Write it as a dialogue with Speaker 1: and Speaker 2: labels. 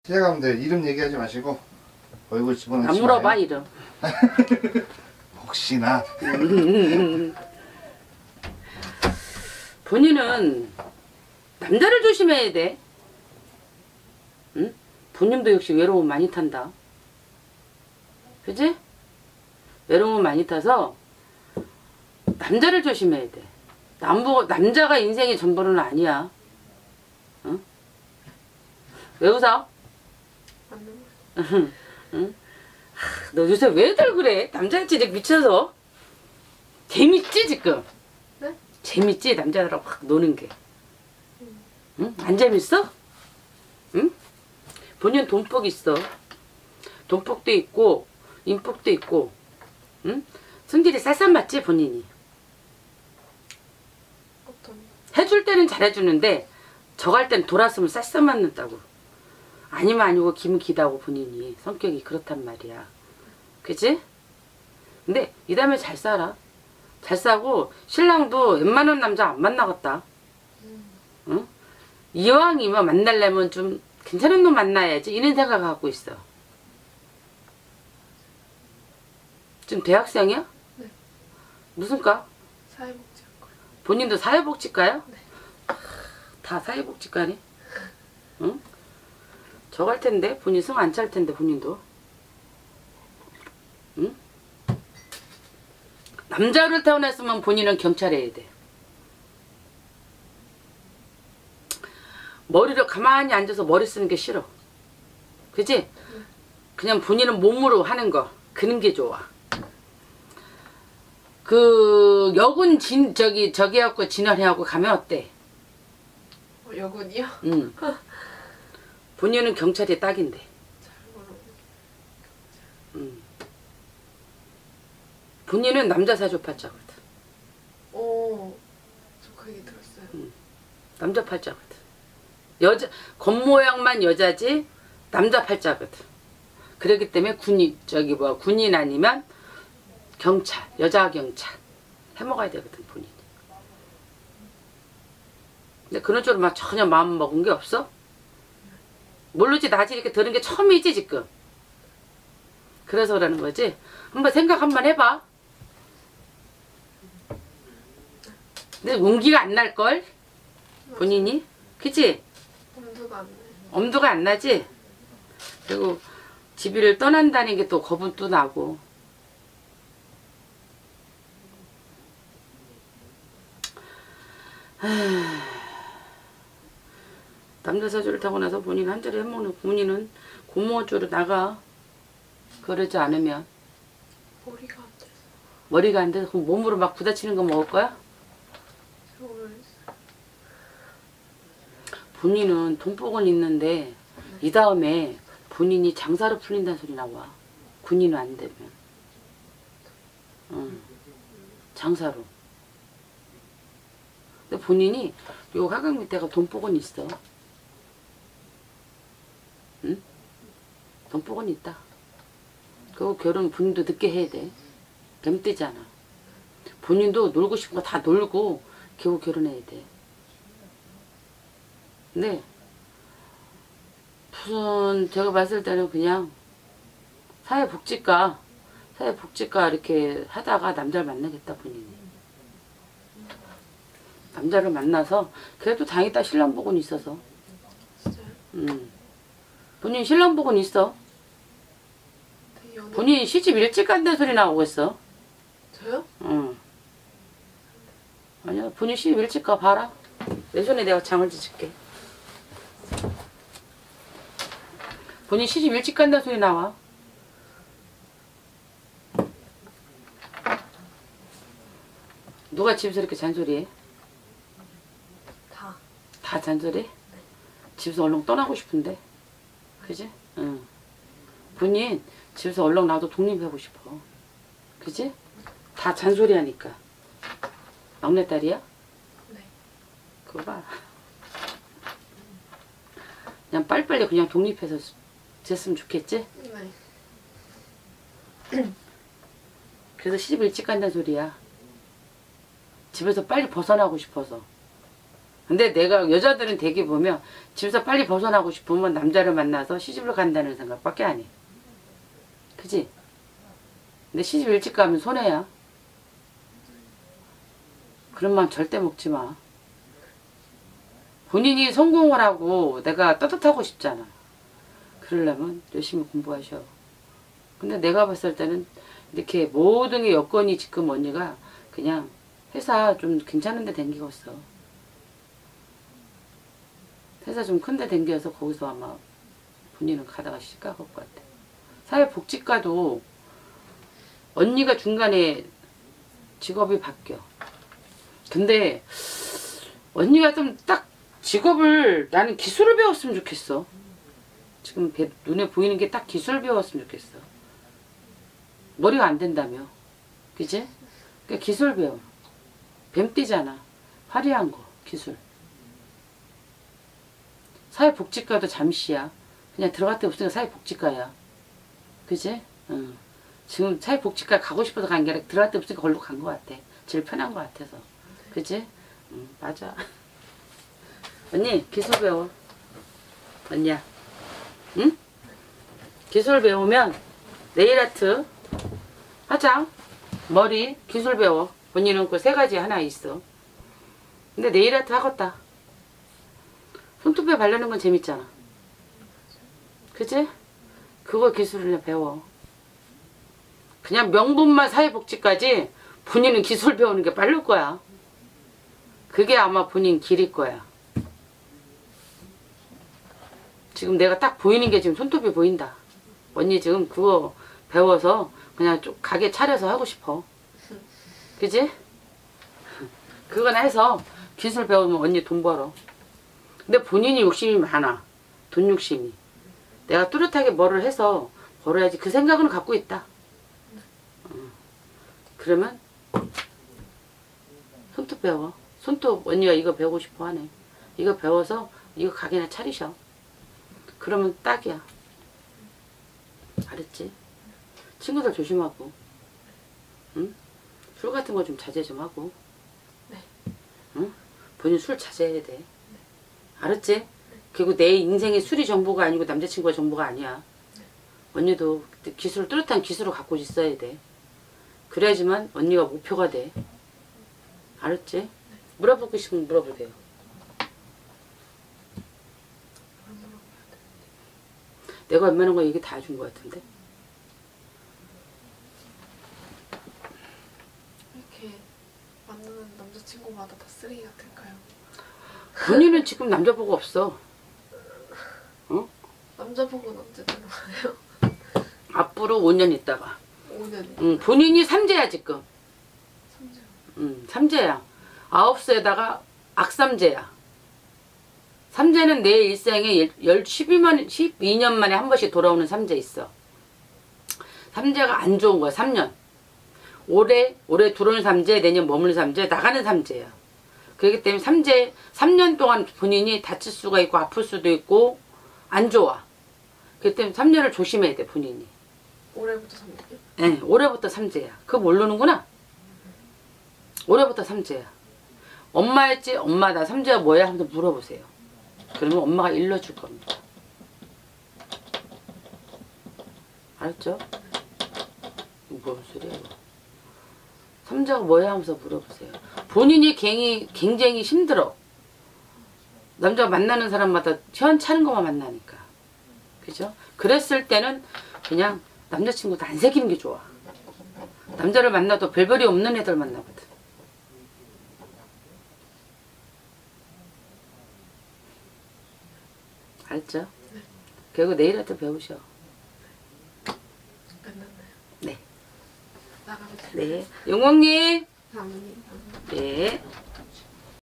Speaker 1: 시작하면 돼. 이름 얘기하지 마시고 얼굴 집어넣지
Speaker 2: 안 물어봐 마요. 이름.
Speaker 1: 혹시나.
Speaker 2: 본인은 남자를 조심해야 돼. 응? 본인도 역시 외로움 많이 탄다. 그지? 외로움 많이 타서 남자를 조심해야 돼. 남자가 인생의 전부는 아니야. 응? 왜 웃어? 응? 너 요새 왜들 그래? 남자들이 미쳐서. 재밌지 지금?
Speaker 3: 네?
Speaker 2: 재밌지 남자들하고 확 노는 게. 응? 안 재밌어? 응? 본인 돈복 있어. 돈복도 있고 인복도 있고. 응? 성질이 쌀쌀 맞지 본인이?
Speaker 3: 어떤?
Speaker 2: 해줄 때는 잘해주는데 저갈 땐 돌았으면 쌀쌀 맞는다고. 아니면 아니고 기면 기다고 본인이 성격이 그렇단 말이야. 그치? 근데 이 다음에 잘 살아. 잘 싸고 신랑도 웬만한 남자 안 만나겠다. 응? 이왕이면 만나려면 좀 괜찮은 놈 만나야지 이런 생각을 갖고 있어. 지금 대학생이야?
Speaker 3: 네.
Speaker 2: 무슨 과?
Speaker 3: 사회복지학과.
Speaker 2: 본인도 사회복지과야?
Speaker 3: 네.
Speaker 2: 다 사회복지과네. 응? 저 갈 텐데 본인 승 안 찰 텐데 본인도. 응? 남자를 태어났으면 본인은 경찰에 해야 돼. 머리를 가만히 앉아서 머리 쓰는 게 싫어. 그치? 그냥 본인은 몸으로 하는 거 그런 게 좋아. 그 여군 저기 하고 진화해하고 가면 어때?
Speaker 3: 여군이요?
Speaker 2: 응. 본인은 경찰이 딱인데.
Speaker 3: 잘 모르는.
Speaker 2: 응. 본인은 남자 사주 팔자거든.
Speaker 3: 오, 저 그 얘기 들었어요.
Speaker 2: 응. 남자 팔자거든. 여자 겉모양만 여자지 남자 팔자거든. 그렇기 때문에 군인 아니면 경찰, 여자 경찰 해먹어야 되거든 본인이. 근데 그런 쪽으로 막 전혀 마음 먹은 게 없어? 모르지. 나지 이렇게 들은 게 처음이지 지금. 그래서 그러는 거지. 한번 생각 한번 해봐. 근데 용기가 안 날걸? 본인이? 그치?
Speaker 3: 엄두가 안 나요.
Speaker 2: 엄두가 안 나지? 그리고 집을 떠난다는 게 또 겁은 또 나고. 남자 사주를 타고 나서 본인 한 자리 해먹는 본인은 공무원 쪽으로 나가. 그러지 않으면
Speaker 3: 머리가 안 돼서.
Speaker 2: 머리가 안 돼서 그럼 몸으로 막 부딪히는 거 먹을 거야?
Speaker 3: 모르겠어요.
Speaker 2: 본인은 돈복은 있는데 이 다음에 본인이 장사로 풀린다는 소리 나와. 군인은 안 되면. 응. 장사로. 근데 본인이 요 하강 밑에가 돈복은 있어. 응? 돈복은 있다. 그리고 결혼 본인도 늦게 해야 돼. 뱀뜨잖아. 본인도 놀고 싶은 거 다 놀고 겨우 결혼해야 돼. 근데 무슨 제가 봤을 때는 그냥 사회복지과 이렇게 하다가 남자를 만나겠다 본인이. 남자를 만나서 그래도 다행이다 신랑 복은 있어서.
Speaker 3: 진짜요?
Speaker 2: 본인 신랑 복은 있어.
Speaker 3: 되게 연애.
Speaker 2: 본인 시집 일찍 간다는 소리 나오고 있어.
Speaker 3: 저요?
Speaker 2: 응. 아니야 본인 시집 일찍 가 봐라. 내 손에 내가 장을 지질게. 본인 시집 일찍 간다는 소리 나와. 누가 집에서 이렇게 잔소리해?
Speaker 3: 다.
Speaker 2: 다 잔소리? 집에서 얼른 떠나고 싶은데. 그지? 응. 본인 집에서 얼른 나도 독립하고 싶어. 그지? 다 잔소리 하니까. 막내딸이야?
Speaker 3: 네.
Speaker 2: 그거 봐. 그냥 빨리빨리 그냥 독립해서 됐으면 좋겠지?
Speaker 3: 네.
Speaker 2: 그래서 시집 일찍 간다는 소리야. 집에서 빨리 벗어나고 싶어서. 근데 내가 여자들은 되게 보면 집에서 빨리 벗어나고 싶으면 남자를 만나서 시집을 간다는 생각밖에 안 해. 그지? 근데 시집 일찍 가면 손해야. 그런 마음 절대 먹지 마. 본인이 성공을 하고 내가 떳떳하고 싶잖아. 그러려면 열심히 공부하셔. 근데 내가 봤을 때는 이렇게 모든 게 여건이 지금 언니가 그냥 회사 좀 괜찮은 데 댕기겠어. 회사 좀 큰 데 댕겨서 거기서 아마 본인은 가다가 시집갈 것 같아. 사회복지과도 언니가 중간에 직업이 바뀌어. 근데 언니가 좀 딱 직업을 나는 기술을 배웠으면 좋겠어. 지금 눈에 보이는 게 딱 기술 배웠으면 좋겠어. 머리가 안 된다며. 그치? 그러니까 기술 배워. 뱀띠잖아. 화려한 거 기술. 사회복지과도 잠시야. 그냥 들어갈 데 없으니까 사회복지과야. 그치? 응. 지금 사회복지과 가고 싶어서 간 게 아니라 들어갈 데 없으니까 걸로 간 것 같아. 제일 편한 것 같아서. 그치? 응, 맞아. 언니 기술 배워. 언니야. 응? 기술 배우면 네일아트, 화장, 머리 기술 배워. 언니는 그 세 가지 하나 있어. 근데 네일아트 하겠다. 손톱에 바르는 건 재밌잖아. 그치? 그거 기술을 그냥 배워. 그냥 명분만 사회복지까지 본인은 기술 배우는 게 빠를 거야. 그게 아마 본인 길일 거야. 지금 내가 딱 보이는 게 지금 손톱이 보인다. 언니 지금 그거 배워서 그냥 좀 가게 차려서 하고 싶어. 그지? 그거나 해서 기술 배우면 언니 돈 벌어. 근데 본인이 욕심이 많아. 돈 욕심이. 내가 뚜렷하게 뭐를 해서 벌어야지 그 생각은 갖고 있다. 그러면 손톱 배워. 손톱 언니가 이거 배우고 싶어 하네. 이거 배워서 이거 가게나 차리셔. 그러면 딱이야. 알았지? 친구들 조심하고. 응? 술 같은 거 좀 자제 좀 하고.
Speaker 3: 네.
Speaker 2: 응? 본인 술 자제해야 돼. 알았지? 그리고 내 인생의 술이 전부가 아니고 남자친구가 전부가 아니야. 언니도 기술, 뚜렷한 기술을 갖고 있어야 돼. 그래야지만 언니가 목표가 돼. 알았지? 물어보고 싶으면 물어보세요. 내가 웬만한 거 얘기 다 해준 것 같은데?
Speaker 3: 이렇게 만나는 남자친구마다 다 쓰레기 같을까요?
Speaker 2: 본인은 지금 남자 보고 없어. 어?
Speaker 3: 남자 보고는 언제 들어가요?
Speaker 2: 앞으로 5년 있다가.
Speaker 3: 5년이.
Speaker 2: 본인이 삼재야 지금.
Speaker 3: 3년.
Speaker 2: 삼재야. 9세에다가 악삼재야. 삼재는 내 일생에 12년 만에 한 번씩 돌아오는 삼재 있어. 삼재가 안 좋은 거야. 3년. 올해 들어오는 삼재, 내년 머무는 삼재, 나가는 삼재야. 그렇기 때문에 삼재 3년 동안 본인이 다칠 수가 있고 아플 수도 있고 안 좋아. 그렇기 때문에 3년을 조심해야 돼 본인이.
Speaker 3: 올해부터 3년이요?
Speaker 2: 네, 올해부터 삼재야. 그거 모르는구나. 올해부터 삼재야. 엄마였지? 엄마 나 삼재가 뭐야? 하면서 물어보세요. 그러면 엄마가 일러줄 겁니다. 알았죠? 이거 뭔 소리야 이거. 삼재가 뭐야? 하면서 물어보세요. 본인이 굉장히 힘들어. 남자 만나는 사람마다 시원찮은 것만 만나니까. 그죠? 그랬을 때는 그냥 남자친구도 안 사귀는 게 좋아. 남자를 만나도 별별이 없는 애들 만나거든. 알죠?
Speaker 3: 네.
Speaker 2: 결국 내일부터 배우셔.
Speaker 3: 끝났나요?
Speaker 2: 네.
Speaker 3: 나가면 돼요?
Speaker 2: 네. 용왕님.
Speaker 3: 사모님.
Speaker 2: 네.